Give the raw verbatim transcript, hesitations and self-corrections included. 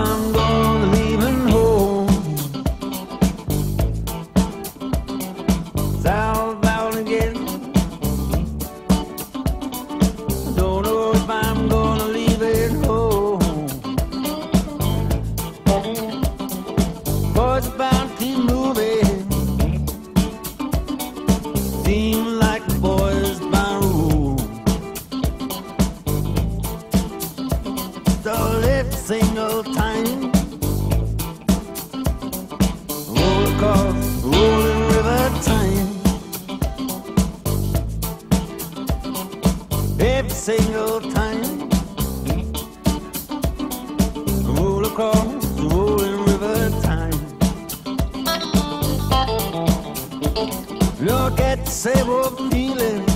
I'm gonna leaving home. Southbound again. Don't know if I'm gonna leave it home. Boys about to keep moving. Seem like the boys by rule. So every single time, roll across rolling river time. Every single time, roll across rolling river time. Look at the same old feeling